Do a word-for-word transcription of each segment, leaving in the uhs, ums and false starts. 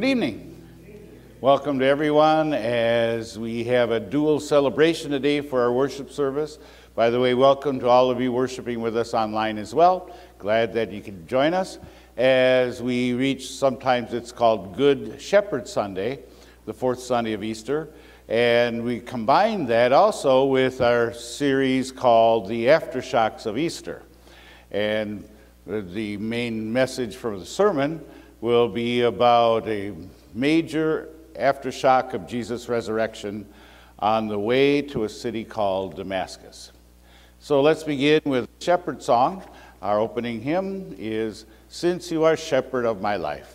Good evening. Welcome to everyone as we have a dual celebration today for our worship service. By the way, welcome to all of you worshiping with us online as well. Glad that you can join us as we reach, sometimes it's called Good Shepherd Sunday, the fourth Sunday of Easter. And we combine that also with our series called the Aftershocks of Easter. And the main message for the sermon will be about a major aftershock of Jesus' resurrection on the way to a city called Damascus. So let's begin with a shepherd song. Our opening hymn is "Since You Are Shepherd of My Life."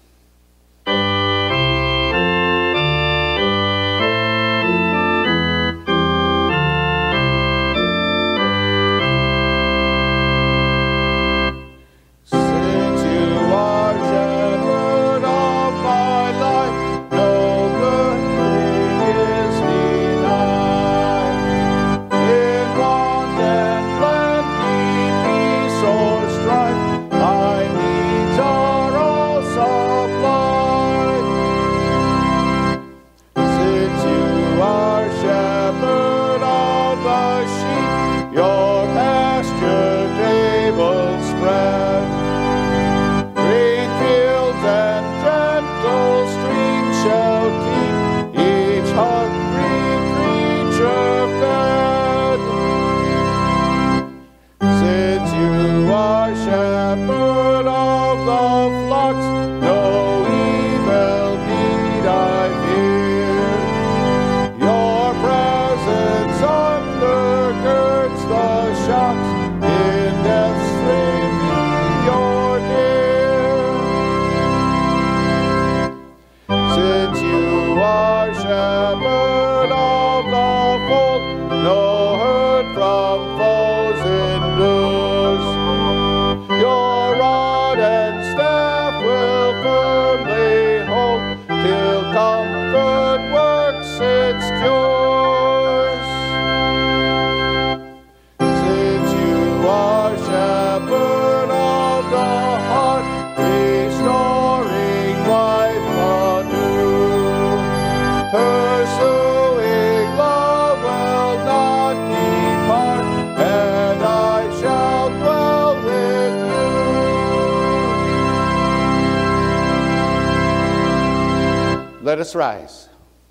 Let us rise.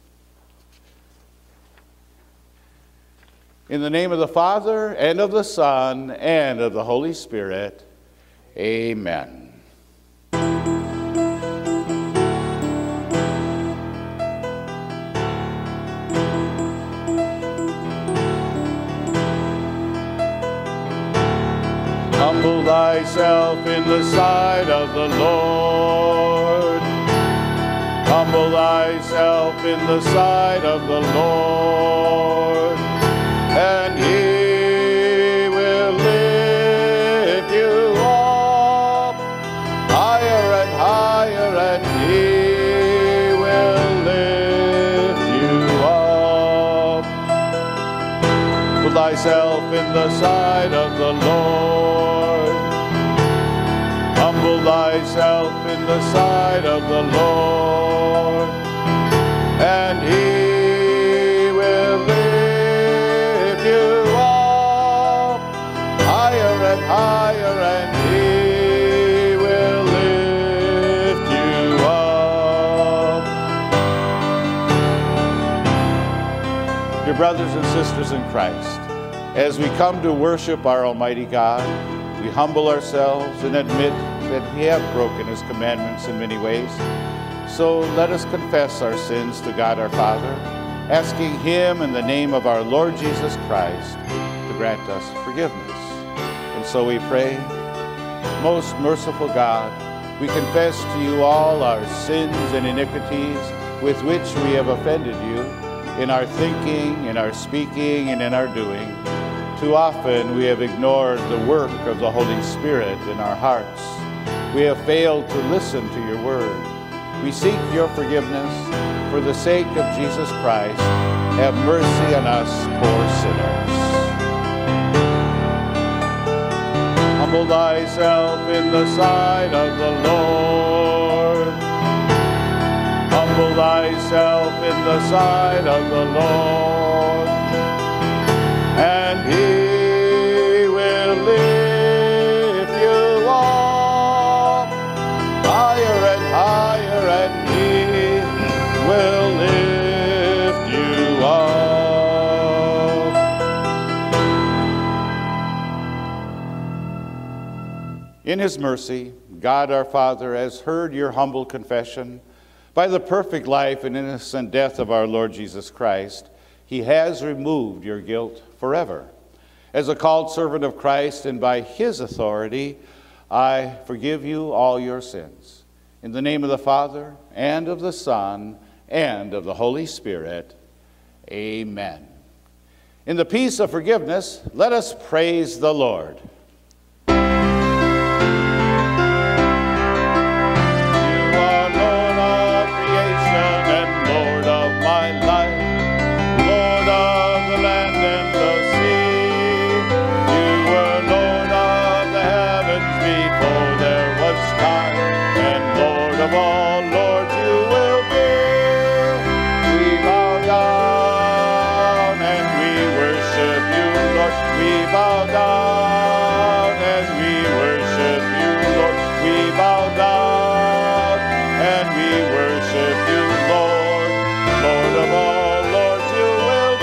In the name of the Father, and of the Son, and of the Holy Spirit, amen. Humble thyself in the sight of the Lord. Humble thyself in the sight of the Lord, and he will lift you up higher and higher, and he will lift you up. Put thyself in the sight of the Lord. Humble thyself in the sight of the Lord, and he will lift you up higher and higher, and he will lift you up. Dear brothers and sisters in Christ, as we come to worship our Almighty God, we humble ourselves and admit that we have broken his commandments in many ways. So let us confess our sins to God our Father, asking him in the name of our Lord Jesus Christ to grant us forgiveness. And so we pray, most merciful God, we confess to you all our sins and iniquities with which we have offended you in our thinking, in our speaking, and in our doing. Too often we have ignored the work of the Holy Spirit in our hearts. We have failed to listen to your word. We seek your forgiveness. For the sake of Jesus Christ, have mercy on us, poor sinners. Humble thyself in the sight of the Lord. Humble thyself in the sight of the Lord, and he will lift you up higher and higher, and he will lift you up. In his mercy, God our Father has heard your humble confession. By the perfect life and innocent death of our Lord Jesus Christ, he has removed your guilt forever. As a called servant of Christ and by his authority, I forgive you all your sins. In the name of the Father, and of the Son, and of the Holy Spirit, amen. In the peace of forgiveness, let us praise the Lord. Of all, Lord, you will be. We bow down and we worship you, Lord. We bow down and we worship you, Lord. We bow down and we worship you, Lord. Lord of all, Lord, you will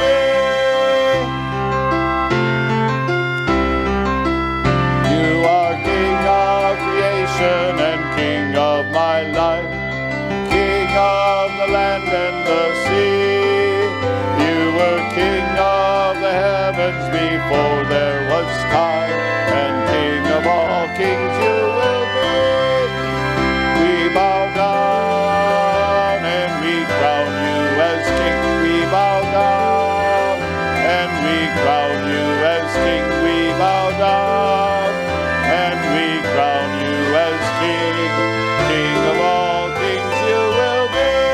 be. You are King of creation and King of my life, King of the land and the sea. You were King of the heavens before there was time, and King of all kings you will be. We bow down and we crown you as King. We bow down and we crown you as King. We bow down and we crown you as King. King of all kings you will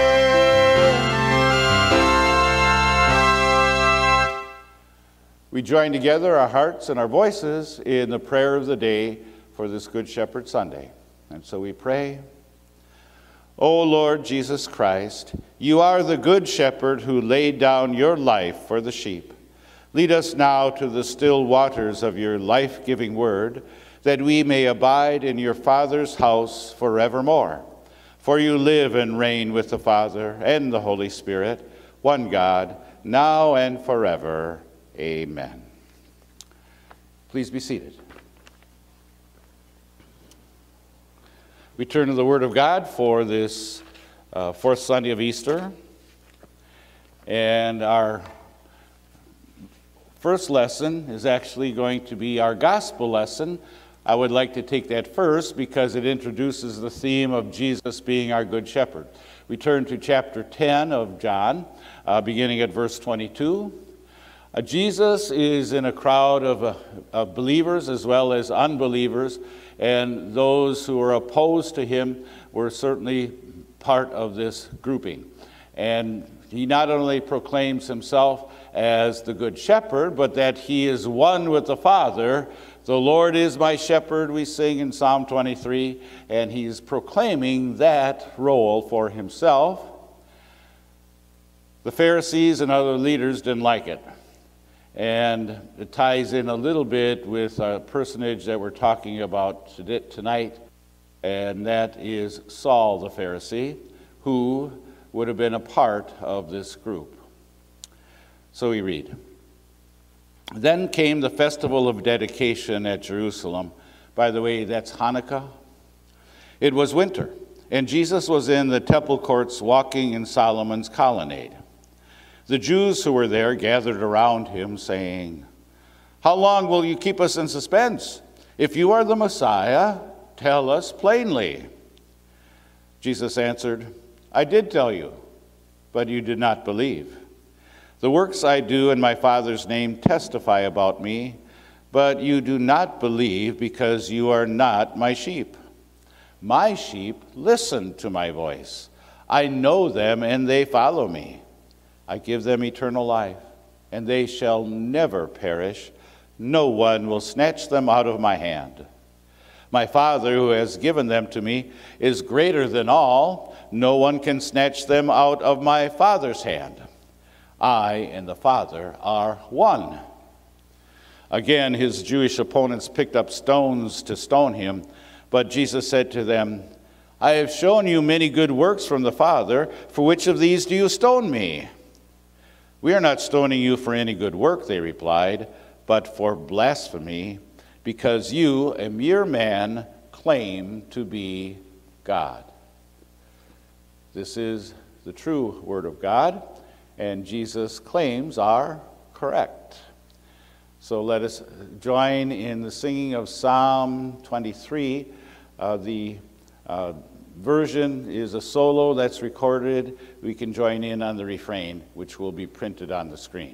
be. We join together our hearts and our voices in the prayer of the day for this Good Shepherd Sunday. And so we pray, O Lord Jesus Christ, you are the Good Shepherd who laid down your life for the sheep. Lead us now to the still waters of your life-giving word, that we may abide in your Father's house forevermore. For you live and reign with the Father and the Holy Spirit, one God, now and forever. Amen. Please be seated. We turn to the Word of God for this uh, fourth Sunday of Easter. And our first lesson is actually going to be our gospel lesson. I would like to take that first because it introduces the theme of Jesus being our good shepherd. We turn to chapter ten of John, uh, beginning at verse twenty-two. Uh, Jesus is in a crowd of, uh, of believers as well as unbelievers, and those who are opposed to him were certainly part of this grouping. And he not only proclaims himself as the good shepherd, but that he is one with the Father. The Lord is my shepherd, we sing in Psalm twenty-three, and he's proclaiming that role for himself. The Pharisees and other leaders didn't like it. And it ties in a little bit with a personage that we're talking about tonight, and that is Saul the Pharisee, who would have been a part of this group. So we read, Then came the festival of dedication at Jerusalem. By the way, that's Hanukkah. It was winter, and Jesus was in the temple courts walking in Solomon's colonnade. The Jews who were there gathered around him, saying, How long will you keep us in suspense? If you are the Messiah, tell us plainly. Jesus answered, I did tell you, but you did not believe. The works I do in my Father's name testify about me, but you do not believe because you are not my sheep. My sheep listen to my voice. I know them and they follow me. I give them eternal life, and they shall never perish. No one will snatch them out of my hand. My Father, who has given them to me, is greater than all. No one can snatch them out of my Father's hand. I and the Father are one." Again, his Jewish opponents picked up stones to stone him, but Jesus said to them, "I have shown you many good works from the Father. For which of these do you stone me?" "We are not stoning you for any good work," they replied, "but for blasphemy, because you, a mere man, claim to be God." This is the true word of God, and Jesus' claims are correct. So let us join in the singing of Psalm twenty-three. Uh, the uh, version is a solo that's recorded. We can join in on the refrain, which will be printed on the screen.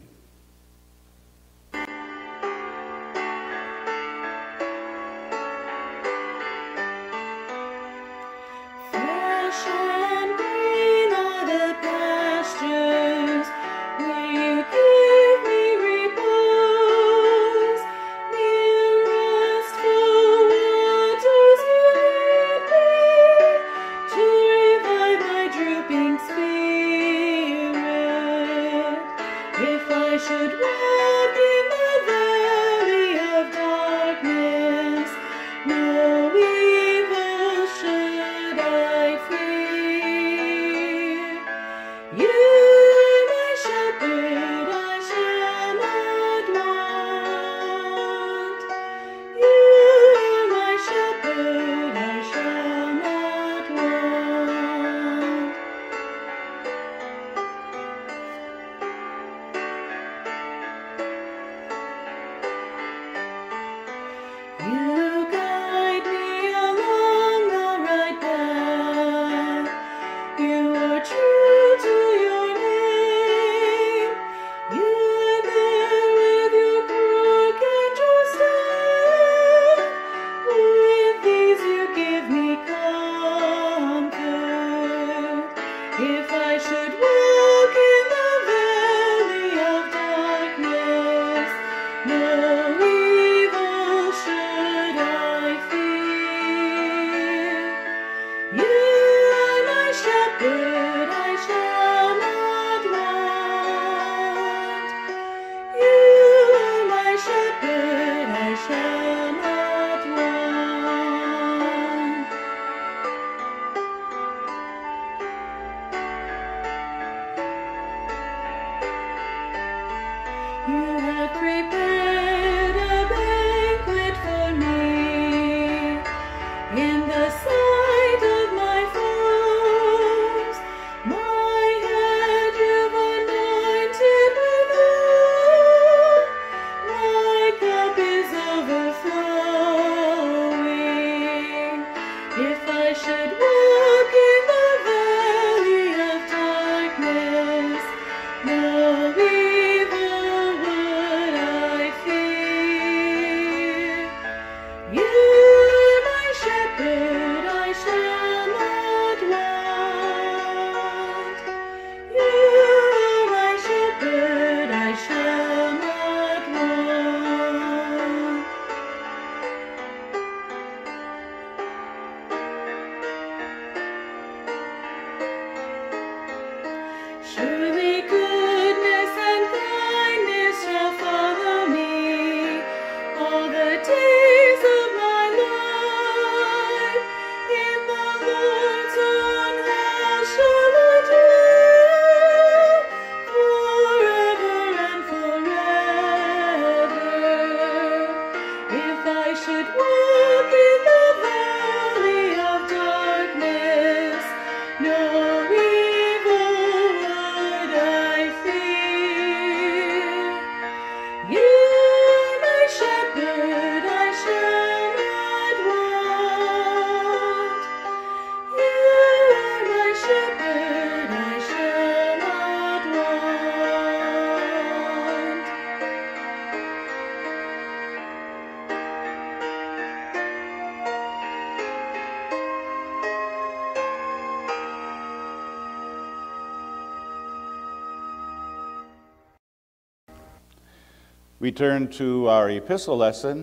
We turn to our epistle lesson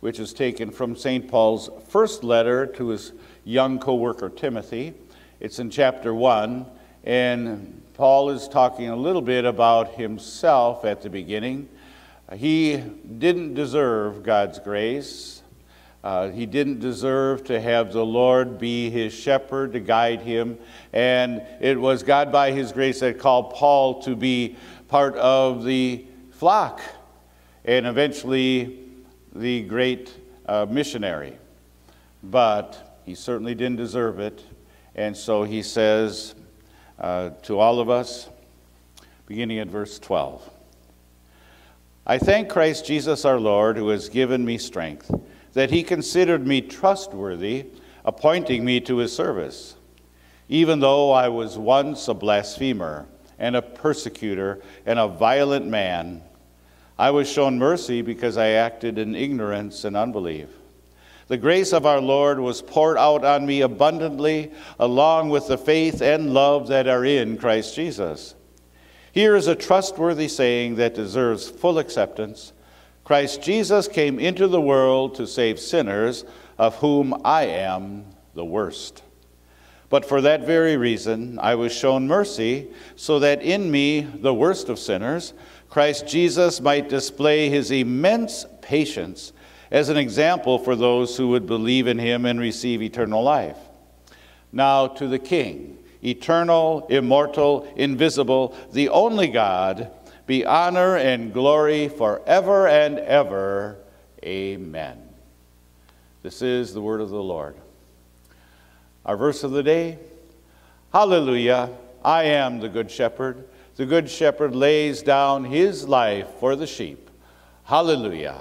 which is taken from Saint Paul's first letter to his young co-worker Timothy. It's in chapter one, and Paul is talking a little bit about himself at the beginning. He didn't deserve God's grace. Uh, he didn't deserve to have the Lord be his shepherd to guide him. And it was God by his grace that called Paul to be part of the flock and eventually the great uh, missionary. But he certainly didn't deserve it. And so he says uh, to all of us, beginning at verse twelve, I thank Christ Jesus our Lord, who has given me strength, that he considered me trustworthy, appointing me to his service. Even though I was once a blasphemer and a persecutor and a violent man, I was shown mercy because I acted in ignorance and unbelief. The grace of our Lord was poured out on me abundantly, along with the faith and love that are in Christ Jesus. Here is a trustworthy saying that deserves full acceptance. Christ Jesus came into the world to save sinners, of whom I am the worst. But for that very reason, I was shown mercy, so that in me, the worst of sinners, Christ Jesus might display his immense patience as an example for those who would believe in him and receive eternal life. Now to the King, eternal, immortal, invisible, the only God, be honor and glory forever and ever. Amen. This is the word of the Lord. Our verse of the day, hallelujah, I am the good shepherd. The good shepherd lays down his life for the sheep. Hallelujah.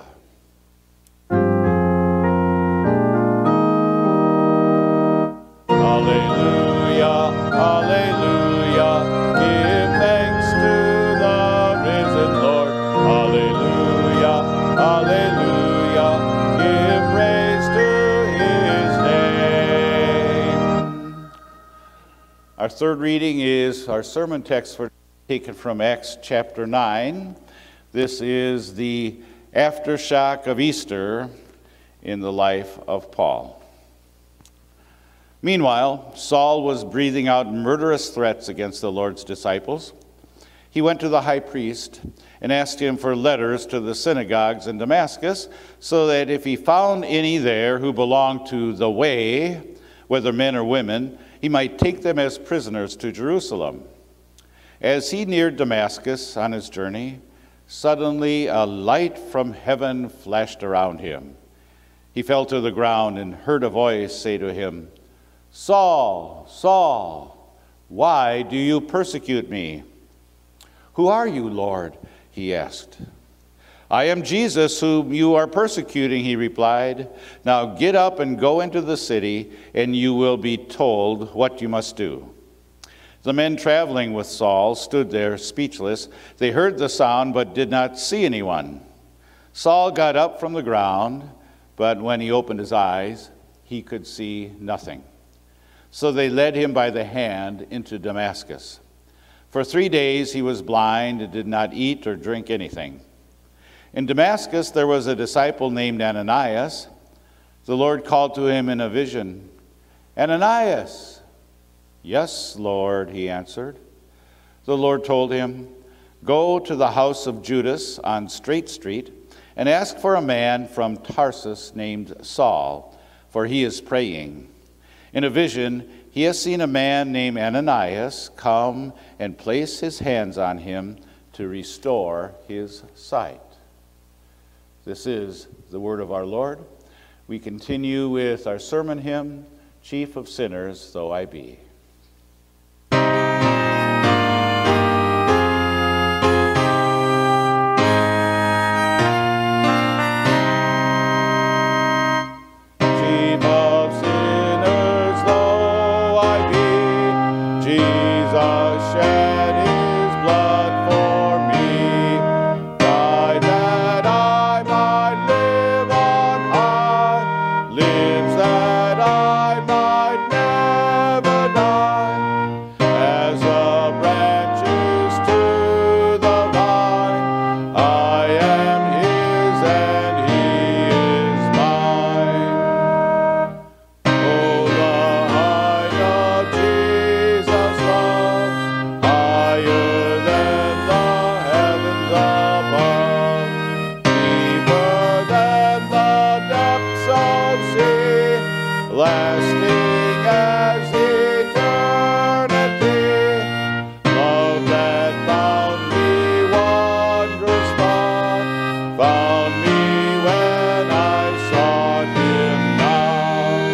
Hallelujah, hallelujah, give thanks to the risen Lord. Hallelujah, hallelujah, give praise to his name. Our third reading is our sermon text for taken from Acts chapter nine. This is the aftershock of Easter in the life of Paul. Meanwhile, Saul was breathing out murderous threats against the Lord's disciples. He went to the high priest and asked him for letters to the synagogues in Damascus, so that if he found any there who belonged to the way, whether men or women, he might take them as prisoners to Jerusalem. As he neared Damascus on his journey, suddenly a light from heaven flashed around him. He fell to the ground and heard a voice say to him, Saul, Saul, why do you persecute me? Who are you, Lord? He asked. I am Jesus whom you are persecuting, he replied. Now get up and go into the city, and you will be told what you must do. The men traveling with Saul stood there speechless. They heard the sound but did not see anyone. Saul got up from the ground, but when he opened his eyes, he could see nothing. So they led him by the hand into Damascus. For three days he was blind and did not eat or drink anything. In Damascus there was a disciple named Ananias. The Lord called to him in a vision, Ananias. Yes, Lord, he answered. The Lord told him, go to the house of Judas on Straight Street and ask for a man from Tarsus named Saul, for he is praying. In a vision, he has seen a man named Ananias come and place his hands on him to restore his sight. This is the word of our Lord. We continue with our sermon hymn, Chief of Sinners Though I Be. Lives that I might never die. lasting as eternity. Love that found me wondrous far, found me when I sought him not.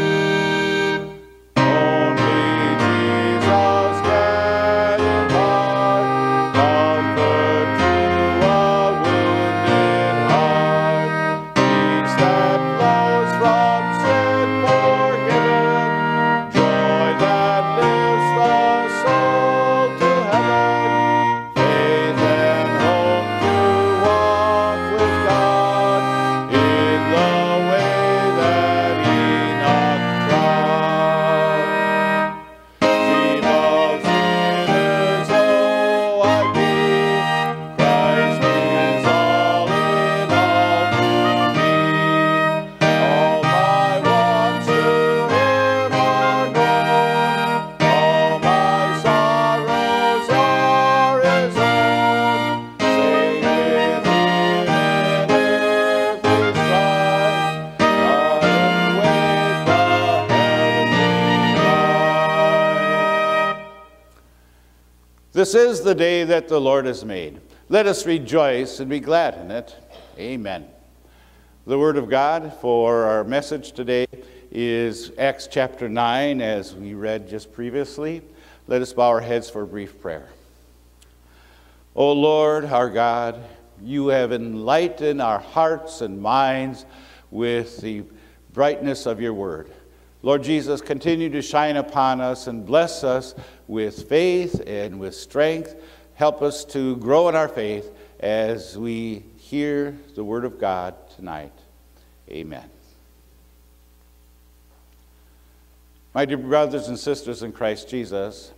Only Jesus can impart comfort to a wounded heart, peace that flows from sin forgiven, joy that lifts the soul to heaven, faith and hope to walk with God in the way that Enoch trod. Seen of sinners, oh, I do, Christ is all in all to me. All my wrongs to him are known, all my sorrows are his own. Safe with him in earthly strife, God await the heavenly life. This is the day that the Lord has made. Let us rejoice and be glad in it. Amen. The word of God for our message today is Acts chapter nine, as we read just previously. Let us bow our heads for a brief prayer. O Lord, our God, you have enlightened our hearts and minds with the brightness of your word. Lord Jesus, continue to shine upon us and bless us with faith and with strength. Help us to grow in our faith as we hear the word of God tonight. Amen. My dear brothers and sisters in Christ Jesus,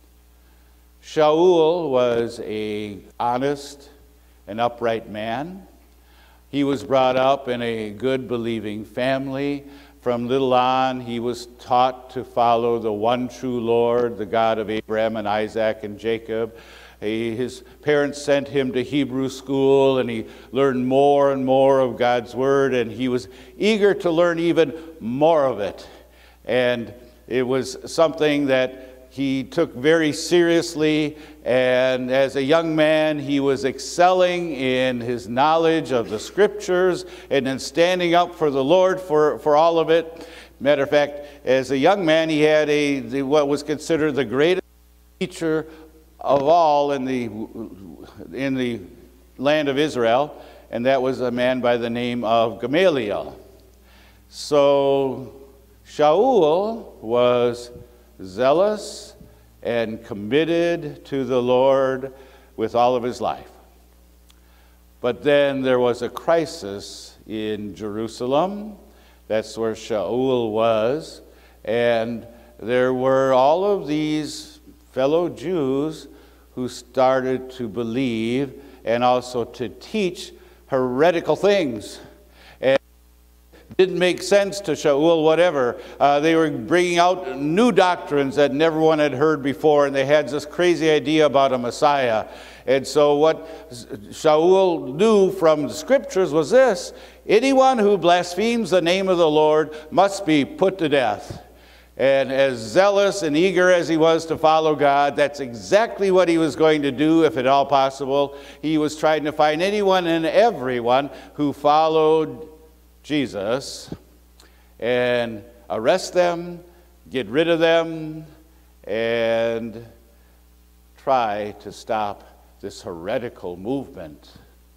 Shaul was an honest and upright man. He was brought up in a good believing family. From little on, he was taught to follow the one true Lord, the God of Abraham and Isaac and Jacob. He, his parents sent him to Hebrew school, and he learned more and more of God's word, and he was eager to learn even more of it. And it was something that he took very seriously, and as a young man, he was excelling in his knowledge of the scriptures and in standing up for the Lord for, for all of it. Matter of fact, as a young man, he had a the, what was considered the greatest teacher of all in the, in the land of Israel, and that was a man by the name of Gamaliel. So Shaul was zealous and committed to the Lord with all of his life. But then there was a crisis in Jerusalem. That's where Shaul was. And there were all of these fellow Jews who started to believe and also to teach heretical things. Didn't make sense to Shaul, whatever. Uh, they were bringing out new doctrines that never one had heard before, and they had this crazy idea about a Messiah. And so what Shaul knew from the scriptures was this: anyone who blasphemes the name of the Lord must be put to death. And as zealous and eager as he was to follow God, that's exactly what he was going to do, if at all possible. He was trying to find anyone and everyone who followed Jesus and arrest them, get rid of them, and try to stop this heretical movement.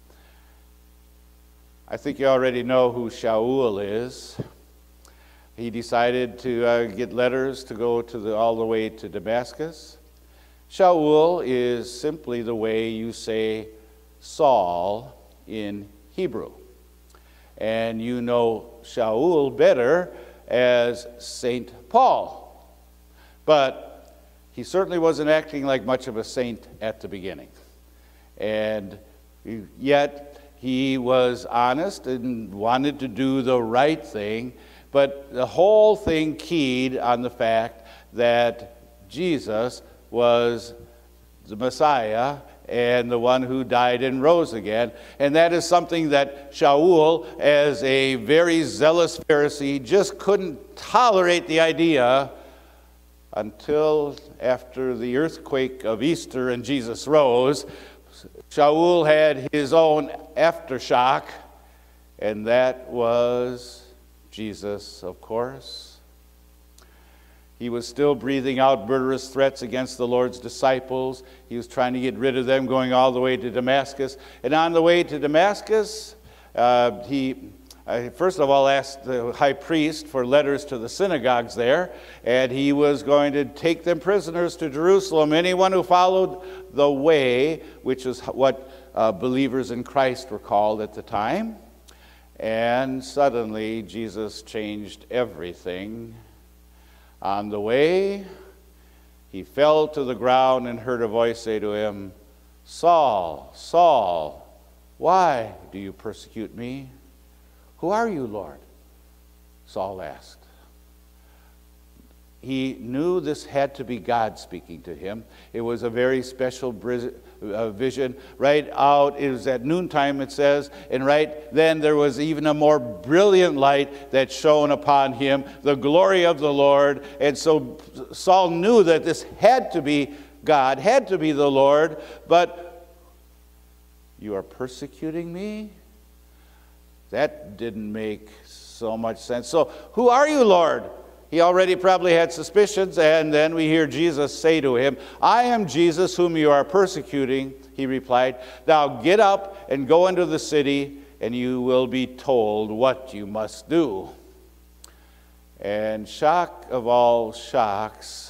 I think you already know who Shaul is. He decided to uh, get letters to go to the, all the way to Damascus. Shaul is simply the way you say Saul in Hebrew. And you know Shaul better as Saint Paul. But he certainly wasn't acting like much of a saint at the beginning. And yet he was honest and wanted to do the right thing. But the whole thing keyed on the fact that Jesus was the Messiah and the one who died and rose again. And that is something that Shaul, as a very zealous Pharisee, just couldn't tolerate the idea until after the earthquake of Easter and Jesus rose. Shaul had his own aftershock, and that was Jesus, of course. He was still breathing out murderous threats against the Lord's disciples. He was trying to get rid of them, going all the way to Damascus. And on the way to Damascus, uh, he uh, first of all asked the high priest for letters to the synagogues there, and he was going to take them prisoners to Jerusalem. Anyone who followed the way, which is what uh, believers in Christ were called at the time. And suddenly, Jesus changed everything. On the way, he fell to the ground and heard a voice say to him, "Saul, Saul, why do you persecute me?" "Who are you, Lord?" Saul asked. He knew this had to be God speaking to him. It was a very special vision. Right out, it was at noontime, it says, and right then there was even a more brilliant light that shone upon him, the glory of the Lord. And so Saul knew that this had to be God, had to be the Lord. But you are persecuting me? That didn't make so much sense. So, who are you, Lord? He already probably had suspicions, and then we hear Jesus say to him, "I am Jesus whom you are persecuting." He replied, "Now get up and go into the city, and you will be told what you must do." And shock of all shocks,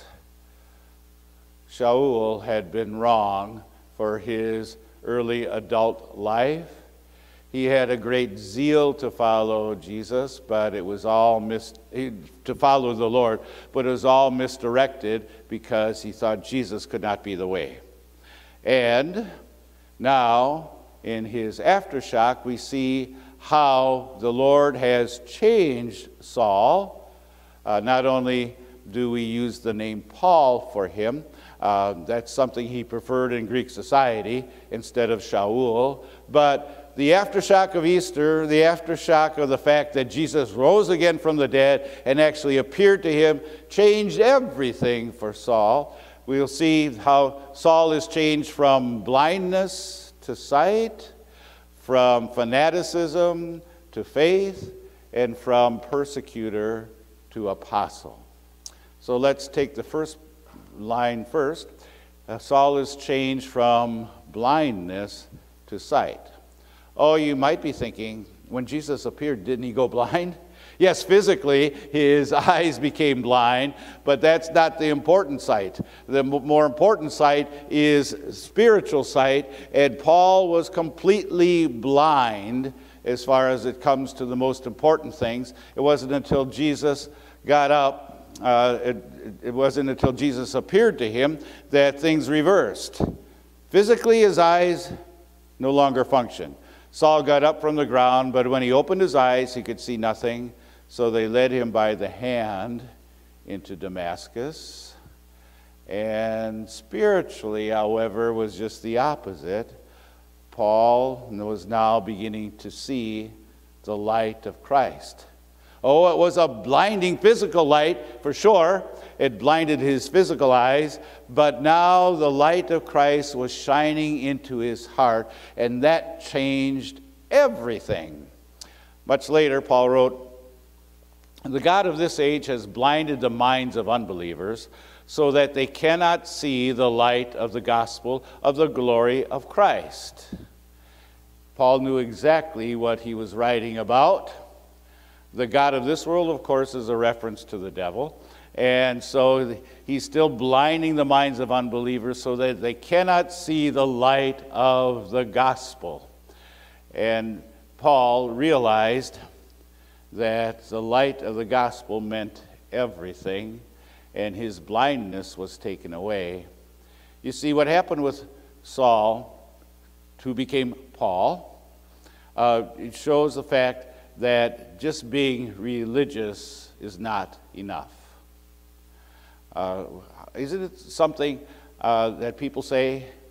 Shaul had been wrong for his early adult life. He had a great zeal to follow Jesus, but it was all mis- to follow the Lord, but it was all misdirected because he thought Jesus could not be the way. And now, in his aftershock, we see how the Lord has changed Saul. Uh, not only do we use the name Paul for him, uh, that's something he preferred in Greek society instead of Shaul, but the aftershock of Easter, the aftershock of the fact that Jesus rose again from the dead and actually appeared to him, changed everything for Saul. We'll see how Saul is changed from blindness to sight, from fanaticism to faith, and from persecutor to apostle. So let's take the first line first. Uh, Saul is changed from blindness to sight. Oh, you might be thinking, when Jesus appeared, didn't he go blind? Yes, physically, his eyes became blind, but that's not the important sight. The more important sight is spiritual sight, and Paul was completely blind as far as it comes to the most important things. It wasn't until Jesus got up, uh, it, it wasn't until Jesus appeared to him that things reversed. Physically, his eyes no longer functioned. Saul got up from the ground, but when he opened his eyes, he could see nothing. So they led him by the hand into Damascus. And spiritually, however, was just the opposite. Paul was now beginning to see the light of Christ. Oh, it was a blinding physical light, for sure. It blinded his physical eyes, but now the light of Christ was shining into his heart, and that changed everything. Much later, Paul wrote, "The God of this age has blinded the minds of unbelievers so that they cannot see the light of the gospel of the glory of Christ." Paul knew exactly what he was writing about. The God of this world, of course, is a reference to the devil. And so he's still blinding the minds of unbelievers so that they cannot see the light of the gospel. And Paul realized that the light of the gospel meant everything, and his blindness was taken away. You see, what happened with Saul, who became Paul, uh, it shows the fact that just being religious is not enough. Uh, isn't it something uh, that people say,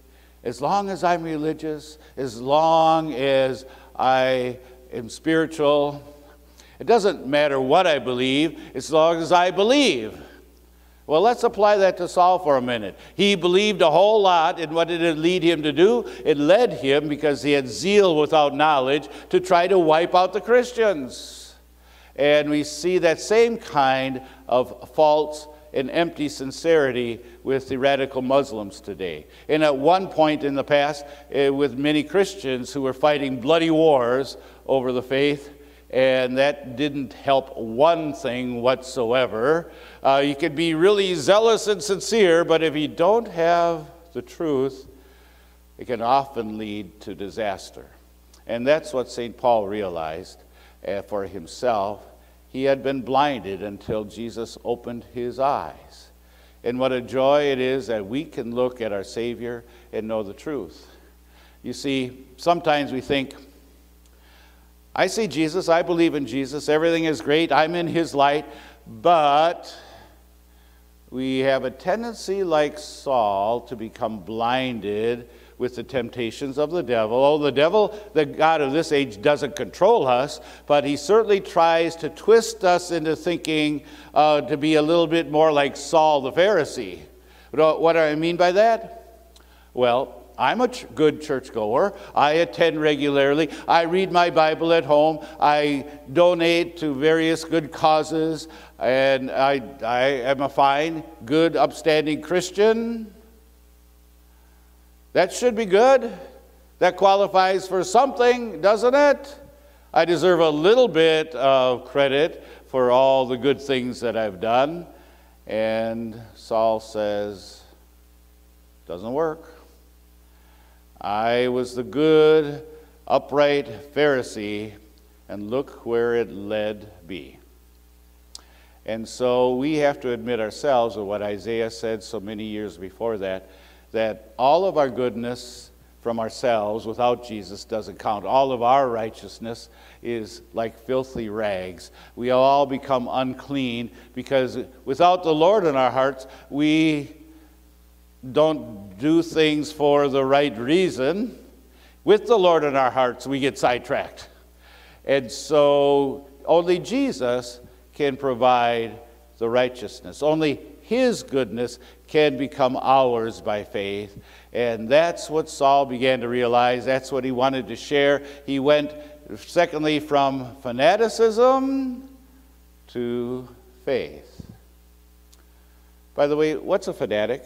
As long as I'm religious, as long as I am spiritual, it doesn't matter what I believe, as long as I believe. Well, let's apply that to Saul for a minute. He believed a whole lot, and what did it lead him to do? It led him, because he had zeal without knowledge, to try to wipe out the Christians. And we see that same kind of false and empty sincerity with the radical Muslims today. And at one point in the past, uh, with many Christians who were fighting bloody wars over the faith, and that didn't help one thing whatsoever. Uh, you can be really zealous and sincere, but if you don't have the truth, it can often lead to disaster. And that's what Saint Paul realized uh, for himself. He had been blinded until Jesus opened his eyes. And what a joy it is that we can look at our Savior and know the truth. You see, sometimes we think, I see Jesus, I believe in Jesus, everything is great, I'm in his light, but we have a tendency like Saul to become blinded with the temptations of the devil. Oh, the devil, the god of this age, doesn't control us, but he certainly tries to twist us into thinking uh, to be a little bit more like Saul the Pharisee. What do I mean by that? Well, I'm a ch- good churchgoer. I attend regularly. I read my Bible at home. I donate to various good causes. And I, I am a fine, good, upstanding Christian. That should be good. That qualifies for something, doesn't it? I deserve a little bit of credit for all the good things that I've done. And Saul says, doesn't work. I was the good, upright Pharisee, and look where it led me. And so we have to admit ourselves, or what Isaiah said so many years before that, that all of our goodness from ourselves without Jesus doesn't count. All of our righteousness is like filthy rags. We all become unclean because without the Lord in our hearts, we don't do things for the right reason. With the Lord in our hearts, we get sidetracked. And so only Jesus can provide the righteousness. Only his goodness can become ours by faith. And that's what Saul began to realize. That's what he wanted to share. He went, secondly, from fanaticism to faith. By the way, what's a fanatic?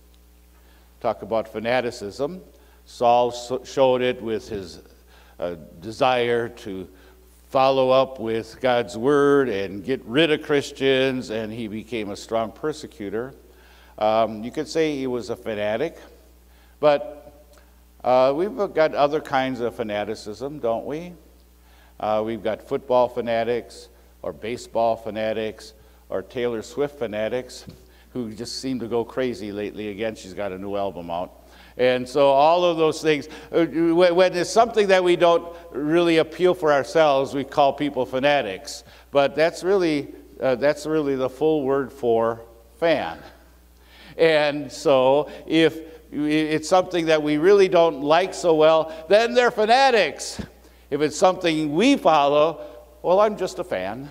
Talk about fanaticism. Saul showed it with his uh, desire to follow up with God's word and get rid of Christians, and he became a strong persecutor. Um, you could say he was a fanatic, but uh, we've got other kinds of fanaticism, don't we? Uh, we've got football fanatics, or baseball fanatics, or Taylor Swift fanatics, who just seem to go crazy lately. Again, she's got a new album out. And so all of those things, when it's something that we don't really appeal for ourselves, we call people fanatics. But that's really, uh, that's really the full word for fan. And so if it's something that we really don't like so well, then they're fanatics. If it's something we follow, well, I'm just a fan.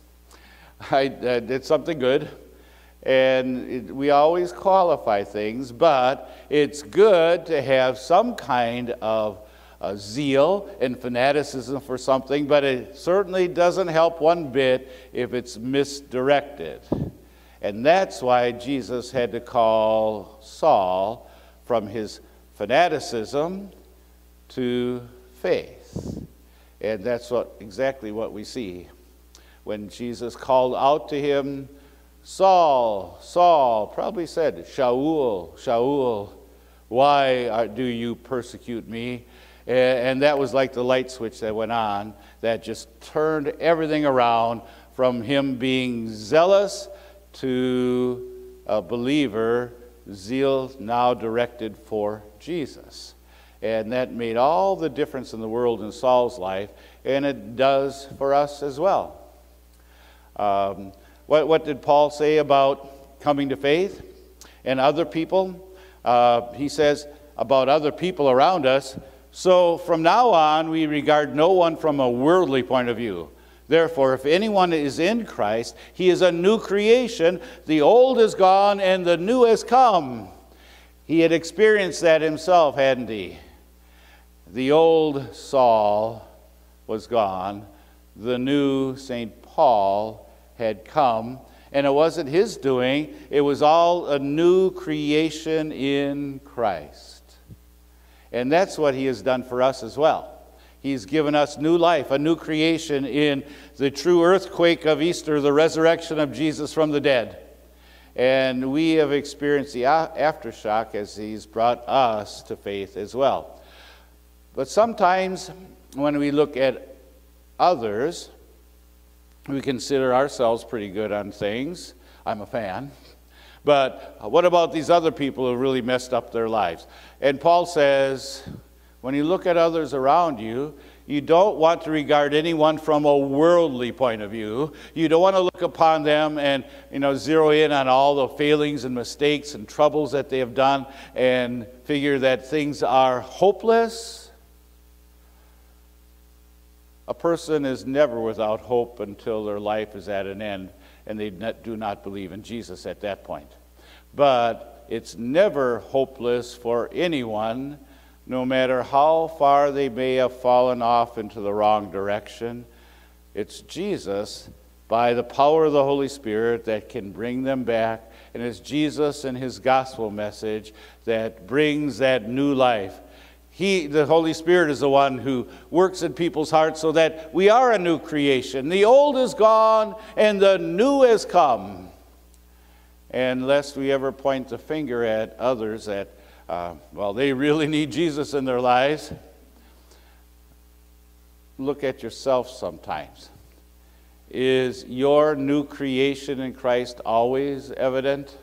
I uh, did something good. And it, we always qualify things, but it's good to have some kind of uh, zeal and fanaticism for something, but it certainly doesn't help one bit if it's misdirected. And that's why Jesus had to call Saul from his fanaticism to faith. And that's what exactly what we see when Jesus called out to him, Saul, Saul, probably said, Shaul, Shaul, why are, do you persecute me? And, and that was like the light switch that went on that just turned everything around from him being zealous to a believer, zeal now directed for Jesus. And that made all the difference in the world in Saul's life, and it does for us as well. Um, What, what did Paul say about coming to faith and other people? Uh, he says, about other people around us. So from now on, we regard no one from a worldly point of view. Therefore, if anyone is in Christ, he is a new creation. The old is gone and the new has come. He had experienced that himself, hadn't he? The old Saul was gone. The new Saint Paul had come. And it wasn't his doing. It was all a new creation in Christ. And that's what he has done for us as well. He's given us new life, a new creation in the true earthquake of Easter, the resurrection of Jesus from the dead. And we have experienced the aftershock as he's brought us to faith as well. But sometimes when we look at others, we consider ourselves pretty good on things. I'm a fan. But what about these other people who really messed up their lives? And Paul says, when you look at others around you, you don't want to regard anyone from a worldly point of view. You don't want to look upon them and, you know, zero in on all the failings and mistakes and troubles that they have done and figure that things are hopeless. A person is never without hope until their life is at an end and they do not believe in Jesus at that point. But it's never hopeless for anyone, no matter how far they may have fallen off into the wrong direction. It's Jesus, by the power of the Holy Spirit, that can bring them back. And it's Jesus and his gospel message that brings that new life. He, the Holy Spirit, is the one who works in people's hearts so that we are a new creation. The old is gone and the new has come. And lest we ever point the finger at others that, uh, well, they really need Jesus in their lives, look at yourself sometimes. Is your new creation in Christ always evident?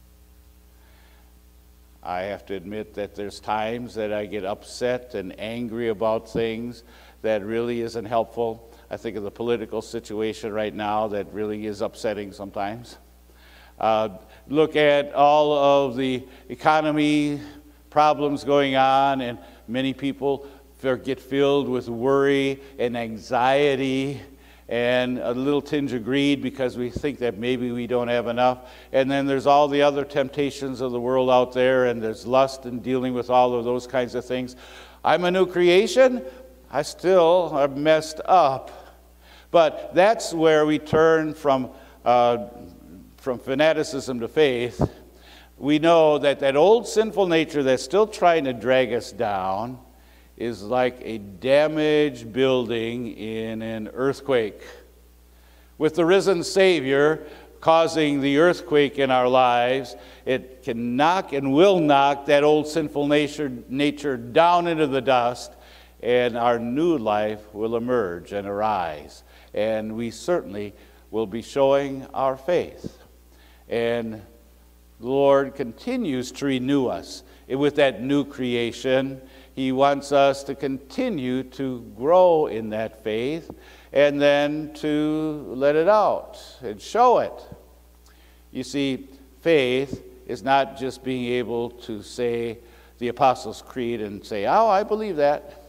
I have to admit that there's times that I get upset and angry about things that really isn't helpful. I think of the political situation right now that really is upsetting sometimes. Uh, look at all of the economy problems going on, and many people get filled with worry and anxiety and a little tinge of greed because we think that maybe we don't have enough. And then there's all the other temptations of the world out there, and there's lust and dealing with all of those kinds of things. I'm a new creation. I still am messed up. But that's where we turn from, uh, from fanaticism to faith. We know that that old sinful nature that's still trying to drag us down is like a damaged building in an earthquake. With the risen Savior causing the earthquake in our lives, it can knock and will knock that old sinful nature, nature down into the dust, and our new life will emerge and arise. And we certainly will be showing our faith. And the Lord continues to renew us with that new creation. He wants us to continue to grow in that faith and then to let it out and show it. You see, faith is not just being able to say the Apostles' Creed and say, oh, I believe that.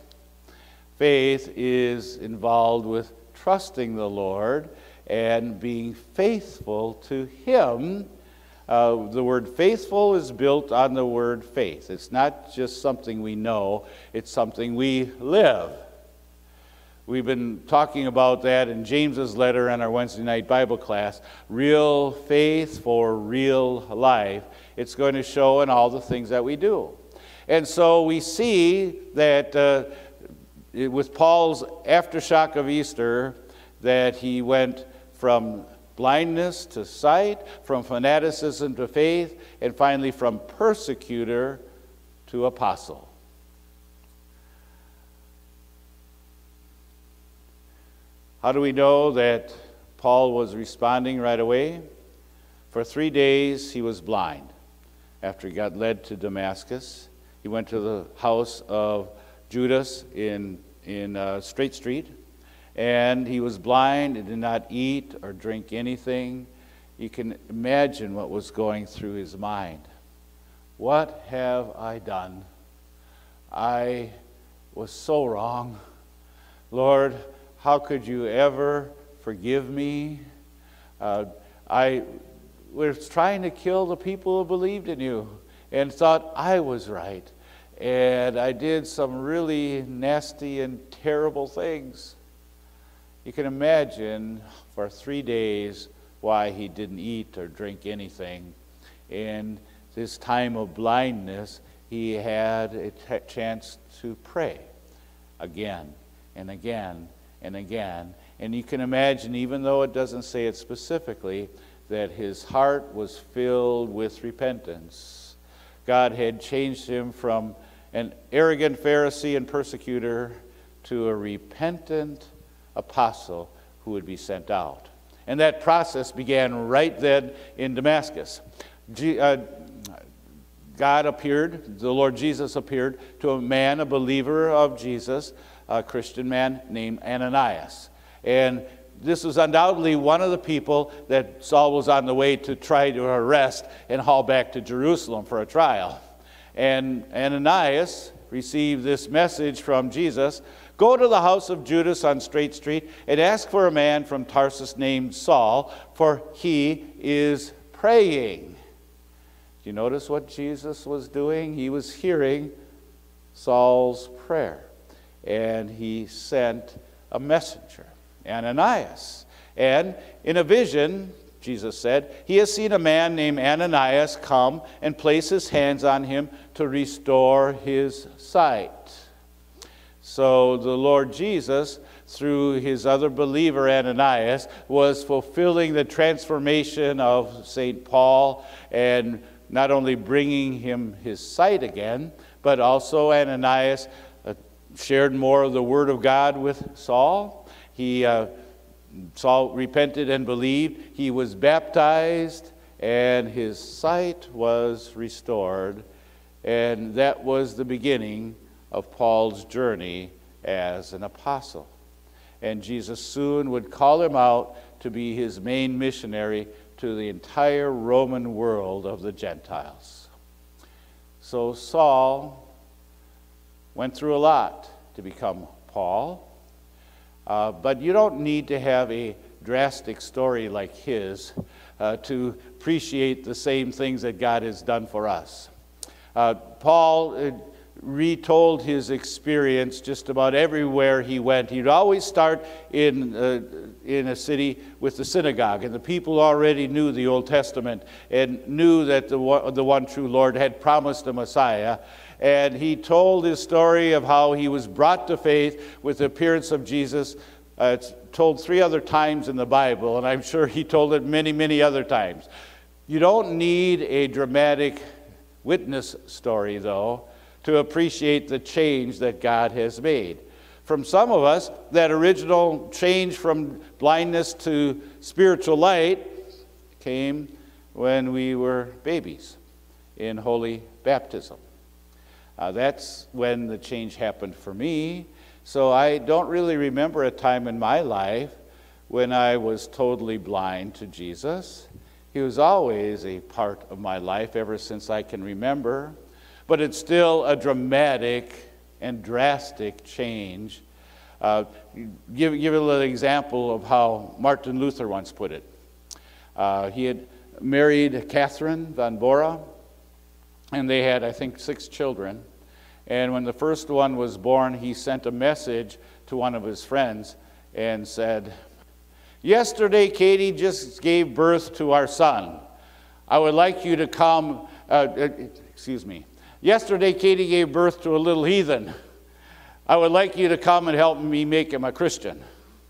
Faith is involved with trusting the Lord and being faithful to Him. Uh, the word faithful is built on the word faith. It's not just something we know, it's something we live. We've been talking about that in James's letter in our Wednesday night Bible class. Real faith for real life. It's going to show in all the things that we do. And so we see that uh, with Paul's aftershock of Easter, that he went from blindness to sight, from fanaticism to faith, and finally from persecutor to apostle. How do we know that Paul was responding right away? For three days he was blind. After he got led to Damascus, he went to the house of Judas in, in uh, Straight Street, and he was blind and did not eat or drink anything. You can imagine what was going through his mind. What have I done? I was so wrong. Lord, how could you ever forgive me? Uh, I was trying to kill the people who believed in you and thought I was right. And I did some really nasty and terrible things. You can imagine for three days why he didn't eat or drink anything. In this time of blindness, he had a t- chance to pray again and again and again. And you can imagine, even though it doesn't say it specifically, that his heart was filled with repentance. God had changed him from an arrogant Pharisee and persecutor to a repentant apostle who would be sent out. And that process began right then in Damascus. G- uh, God appeared, the Lord Jesus appeared to a man, a believer of Jesus, a Christian man named Ananias. And this was undoubtedly one of the people that Saul was on the way to try to arrest and haul back to Jerusalem for a trial. And Ananias received this message from Jesus: go to the house of Judas on Straight Street and ask for a man from Tarsus named Saul, for he is praying. Do you notice what Jesus was doing? He was hearing Saul's prayer, and he sent a messenger, Ananias. And in a vision, Jesus said, he has seen a man named Ananias come and place his hands on him to restore his sight. So the Lord Jesus, through his other believer Ananias, was fulfilling the transformation of Saint Paul, and not only bringing him his sight again, but also Ananias uh, shared more of the Word of God with Saul. He uh, Saul repented and believed. He was baptized, and his sight was restored. And that was the beginning of Paul's journey as an apostle. And Jesus soon would call him out to be his main missionary to the entire Roman world of the Gentiles. So Saul went through a lot to become Paul. Uh, but you don't need to have a drastic story like his uh, to appreciate the same things that God has done for us. Uh, Paul uh, retold his experience just about everywhere he went. He'd always start in, uh, in a city with the synagogue, and the people already knew the Old Testament and knew that the one, the one true Lord had promised a Messiah. And he told his story of how he was brought to faith with the appearance of Jesus. Uh, it's told three other times in the Bible, and I'm sure he told it many, many other times. You don't need a dramatic witness story, though, to appreciate the change that God has made. From some of us, that original change from blindness to spiritual light came when we were babies in holy baptism. Uh, that's when the change happened for me. So I don't really remember a time in my life when I was totally blind to Jesus. He was always a part of my life ever since I can remember. But it's still a dramatic and drastic change. Uh, give, give a little example of how Martin Luther once put it. Uh, he had married Catherine von Bora, and they had, I think, six children. And when the first one was born, he sent a message to one of his friends and said, yesterday, Katie just gave birth to our son. I would like you to come, uh, excuse me. Yesterday, Katie gave birth to a little heathen. I would like you to come and help me make him a Christian.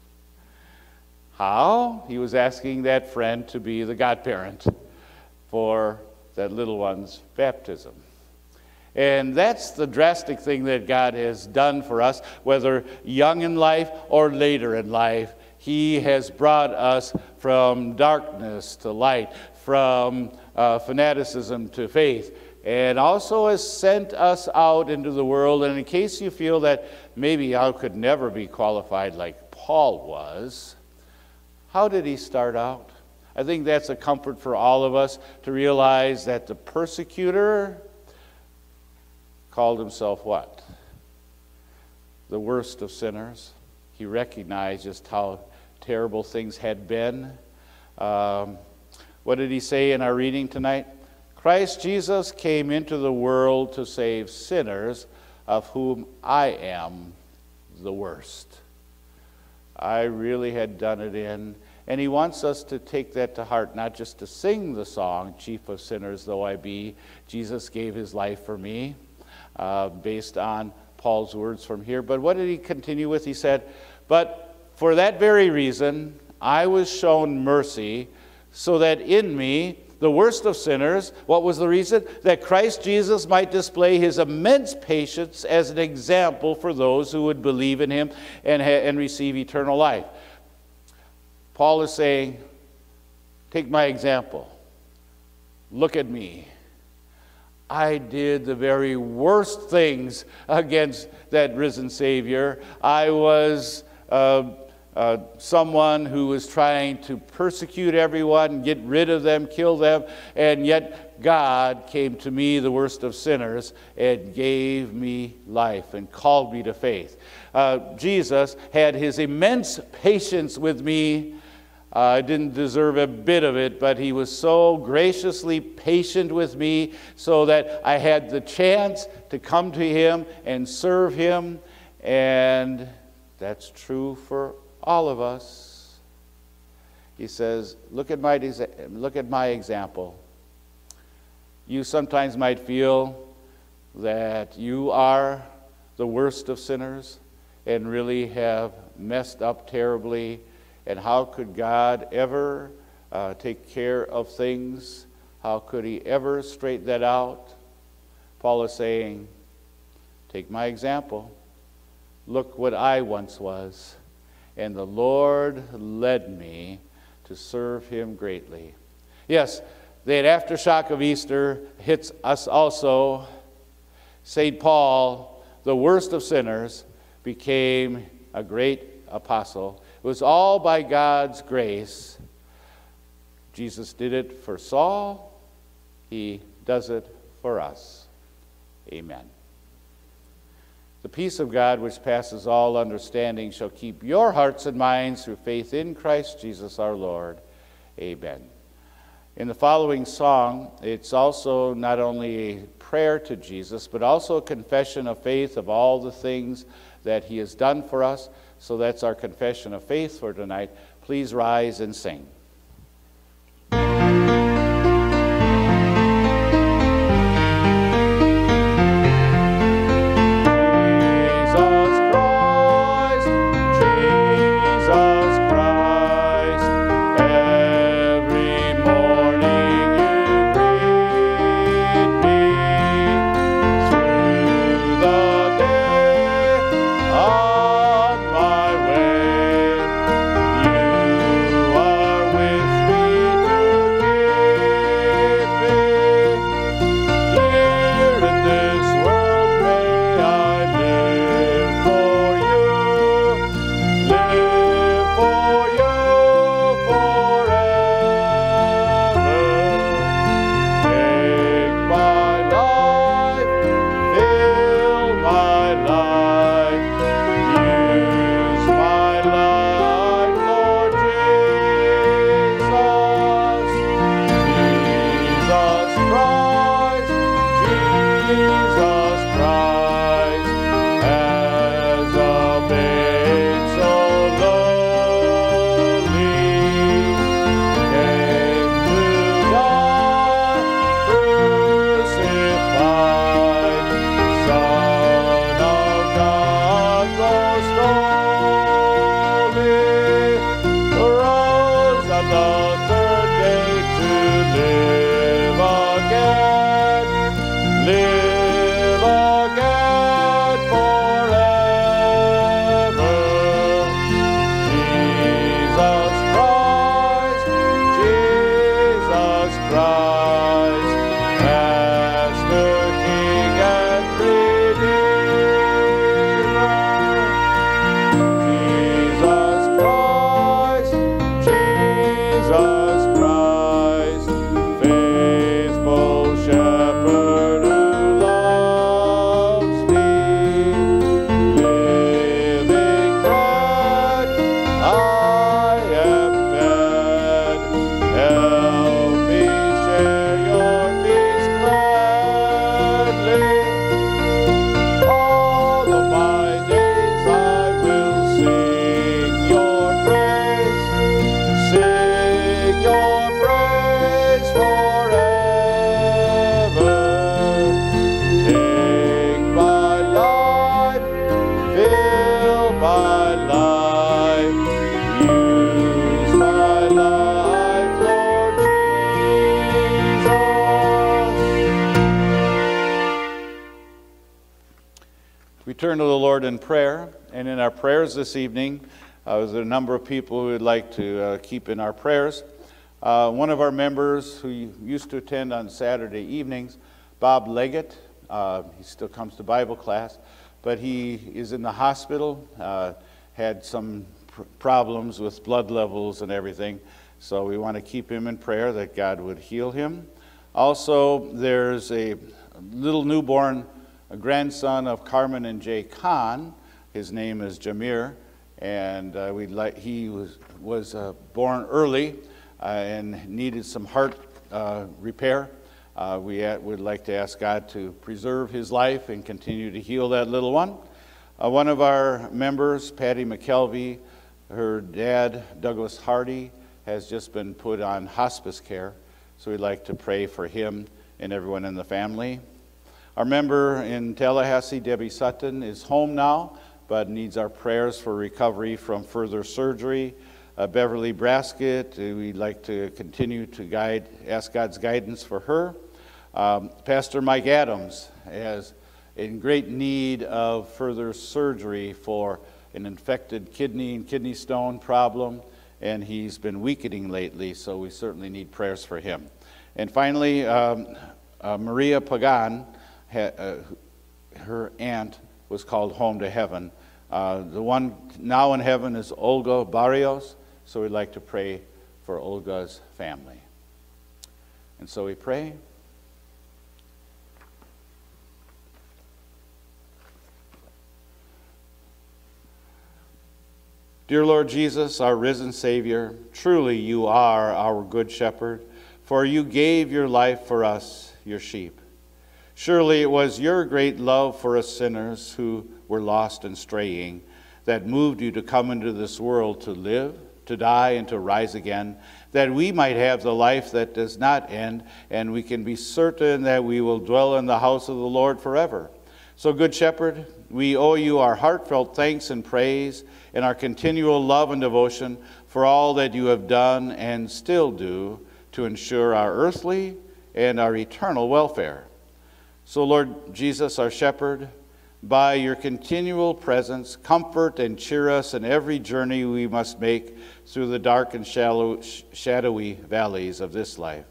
How? He was asking that friend to be the godparent for that little one's baptism. And that's the drastic thing that God has done for us, whether young in life or later in life. He has brought us from darkness to light, from uh, fanaticism to faith, and also has sent us out into the world. And in case you feel that maybe I could never be qualified like Paul was, how did he start out? I think that's a comfort for all of us to realize that the persecutor called himself what? the worst of sinners. He recognized just how terrible things had been. Um, what did he say in our reading tonight? Christ Jesus came into the world to save sinners, of whom I am the worst. I really had done it in. And he wants us to take that to heart, not just to sing the song, Chief of Sinners Though I Be, Jesus gave his life for me, uh, based on Paul's words from here. But what did he continue with? He said, but for that very reason, I was shown mercy, so that in me, the worst of sinners, what was the reason? That Christ Jesus might display his immense patience as an example for those who would believe in him and, ha- and receive eternal life. Paul is saying, take my example. Look at me. I did the very worst things against that risen Savior. I was uh, uh, someone who was trying to persecute everyone, get rid of them, kill them, and yet God came to me, the worst of sinners, and gave me life and called me to faith. Uh, Jesus had his immense patience with me. Uh, I didn't deserve a bit of it, but he was so graciously patient with me so that I had the chance to come to him and serve him. And that's true for all of us. He says, look at my, look at my example. You sometimes might feel that you are the worst of sinners and really have messed up terribly. And how could God ever uh, take care of things? How could he ever straighten that out? Paul is saying, take my example. Look what I once was. And the Lord led me to serve him greatly. Yes, the aftershock of Easter hits us also. Saint Paul, the worst of sinners, became a great apostle. It was all by God's grace. Jesus did it for Saul. He does it for us. Amen. The peace of God, which passes all understanding, shall keep your hearts and minds through faith in Christ Jesus our Lord. Amen. In the following song, it's also not only a prayer to Jesus, but also a confession of faith of all the things that he has done for us. So that's our confession of faith for tonight. Please rise and sing. On my way, you are turn to the Lord in prayer, and in our prayers this evening, uh, there's a number of people who would like to uh, keep in our prayers. Uh, one of our members who used to attend on Saturday evenings, Bob Leggett, uh, he still comes to Bible class, but he is in the hospital, uh, had some pr- problems with blood levels and everything, so we want to keep him in prayer that God would heal him. Also, there's a little newborn a grandson of Carmen and Jay Kahn. His name is Jameer, and uh, we like he was was uh, born early uh, and needed some heart uh, repair. Uh, we at, would like to ask God to preserve his life and continue to heal that little one. Uh, one of our members, Patty McKelvey, her dad, Douglas Hardy, has just been put on hospice care, so we'd like to pray for him and everyone in the family. Our member in Tallahassee, Debbie Sutton, is home now, but needs our prayers for recovery from further surgery. Uh, Beverly Braskett, uh, we'd like to continue to guide, ask God's guidance for her. Um, Pastor Mike Adams is in great need of further surgery for an infected kidney and kidney stone problem, and he's been weakening lately, so we certainly need prayers for him. And finally, um, uh, Maria Pagan, Ha, uh, her aunt was called home to heaven. Uh, the one now in heaven is Olga Barrios, so we'd like to pray for Olga's family. And so we pray. Dear Lord Jesus, our risen Savior, truly you are our good shepherd, for you gave your life for us, your sheep. Surely it was your great love for us sinners who were lost and straying that moved you to come into this world to live, to die, and to rise again, that we might have the life that does not end, and we can be certain that we will dwell in the house of the Lord forever. So, Good Shepherd, we owe you our heartfelt thanks and praise and our continual love and devotion for all that you have done and still do to ensure our earthly and our eternal welfare. So, Lord Jesus, our shepherd, by your continual presence, comfort and cheer us in every journey we must make through the dark and shallow, shadowy valleys of this life.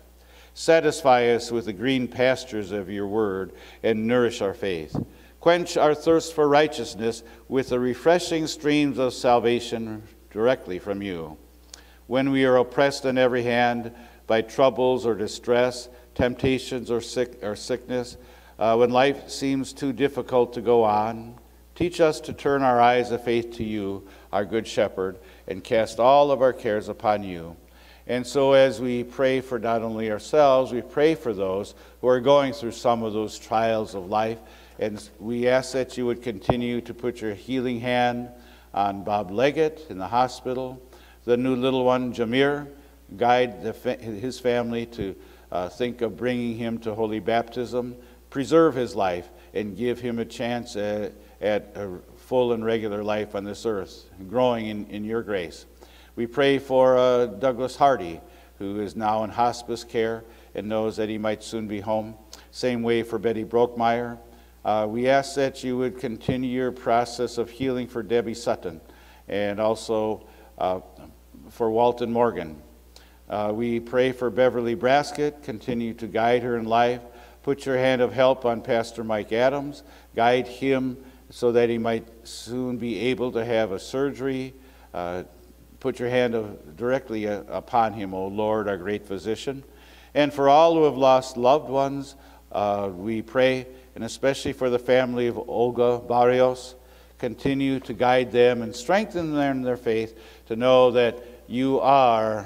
Satisfy us with the green pastures of your word and nourish our faith. Quench our thirst for righteousness with the refreshing streams of salvation directly from you. When we are oppressed on every hand by troubles or distress, temptations or, sick, or sickness, Uh, when life seems too difficult to go on, teach us to turn our eyes of faith to you, our good shepherd, and cast all of our cares upon you. And so as we pray for not only ourselves, we pray for those who are going through some of those trials of life. And we ask that you would continue to put your healing hand on Bob Leggett in the hospital, the new little one, Jameer, guide the fa- his family to uh, think of bringing him to holy baptism. Preserve his life and give him a chance at, at a full and regular life on this earth, growing in, in your grace. We pray for uh, Douglas Hardy, who is now in hospice care and knows that he might soon be home. Same way for Betty Brokemeyer. Uh, we ask that you would continue your process of healing for Debbie Sutton and also uh, for Walton Morgan. Uh, we pray for Beverly Braskett. Continue to guide her in life. Put your hand of help on Pastor Mike Adams. Guide him so that he might soon be able to have a surgery. Uh, put your hand of, directly uh, upon him, O Lord, our great physician. And for all who have lost loved ones, uh, we pray, and especially for the family of Olga Barrios, continue to guide them and strengthen them in their faith to know that you are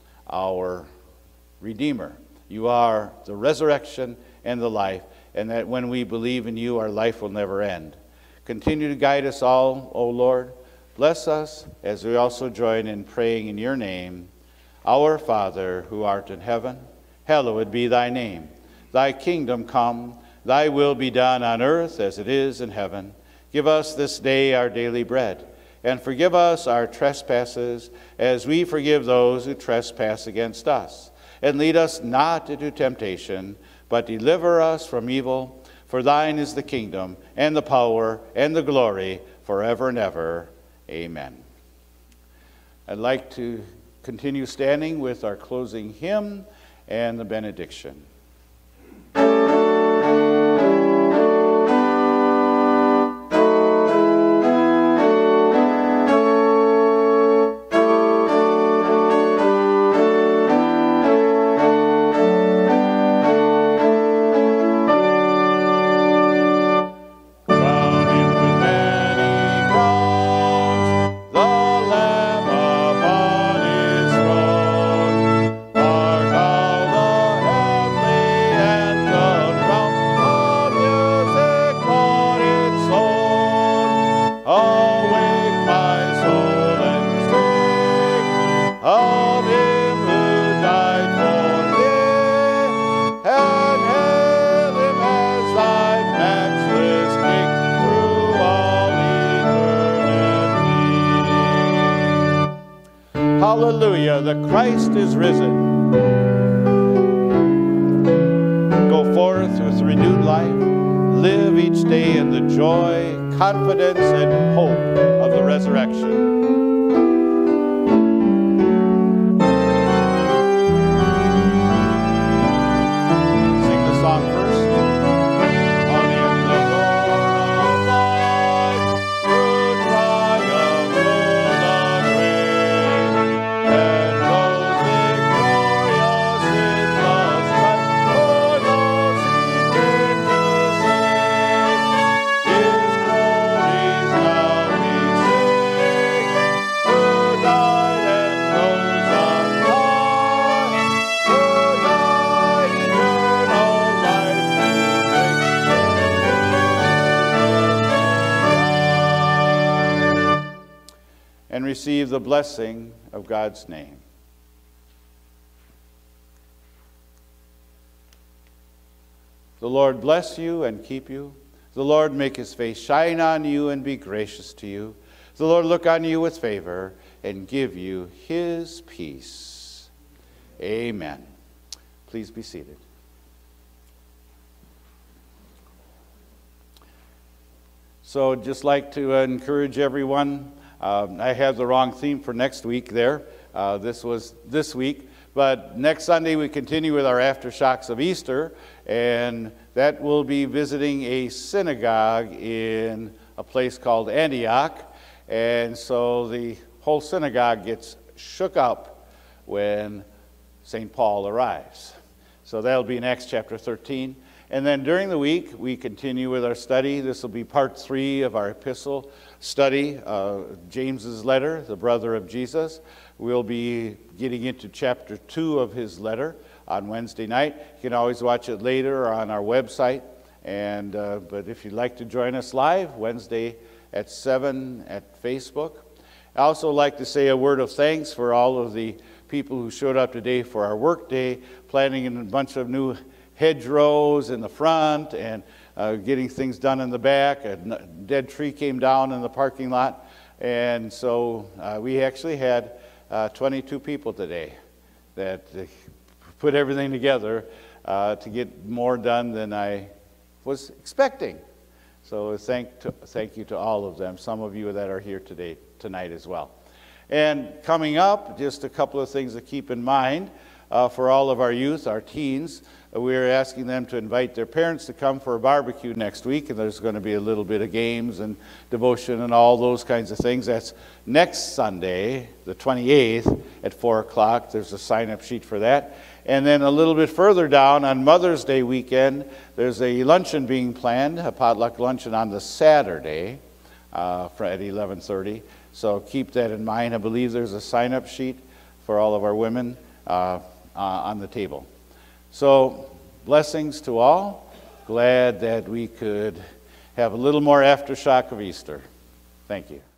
our Redeemer. You are the resurrection and the life, and that when we believe in you, our life will never end. Continue to guide us all, O Lord. Bless us as we also join in praying in your name. Our Father, who art in heaven, hallowed be thy name. Thy kingdom come, thy will be done on earth as it is in heaven. Give us this day our daily bread, and forgive us our trespasses as we forgive those who trespass against us. And lead us not into temptation, but deliver us from evil. For thine is the kingdom, and the power, and the glory, forever and ever. Amen. I'd like to continue standing with our closing hymn and the benediction. Hallelujah, the Christ is risen. Go forth with renewed life. Live each day in the joy, confidence, and hope of the resurrection. Sing the song first. On in the Lord of life, through triumph o'er the grave, and rose victorious in the strife for those he came to save. His glories now we sing, who died and rose on high, who died eternal life to bring, and receive the blessing of God's name. The Lord bless you and keep you. The Lord make his face shine on you and be gracious to you. The Lord look on you with favor and give you his peace. Amen. Please be seated. So I'd just like to encourage everyone. Um, I have the wrong theme for next week there. Uh, this was this week. But next Sunday we continue with our Aftershocks of Easter, and that will be visiting a synagogue in a place called Antioch. And so the whole synagogue gets shook up when Saint Paul arrives. So that'll be in Acts chapter thirteen. And then during the week, we continue with our study. This will be part three of our epistle study, uh, James's letter, the brother of Jesus. We'll be getting into chapter two of his letter on Wednesday night. You can always watch it later on our website. And uh, but if you'd like to join us live, Wednesday at seven at Facebook. I also like to say a word of thanks for all of the people who showed up today for our work day, planting a bunch of new hedgerows in the front and uh, getting things done in the back. A dead tree came down in the parking lot. And so uh, we actually had uh, twenty-two people today that uh, put everything together uh, to get more done than I was expecting. So thank, to, thank you to all of them, some of you that are here today, tonight as well. And coming up, just a couple of things to keep in mind uh, for all of our youth, our teens. We're asking them to invite their parents to come for a barbecue next week, and there's going to be a little bit of games and devotion and all those kinds of things. That's next Sunday, the twenty-eighth at four o'clock. There's a sign-up sheet for that. And then a little bit further down on Mother's Day weekend, there's a luncheon being planned, a potluck luncheon on the Saturday uh, at eleven thirty. So keep that in mind. I believe there's a sign-up sheet for all of our women uh, uh, on the table. So, blessings to all. Glad that we could have a little more aftershock of Easter. Thank you.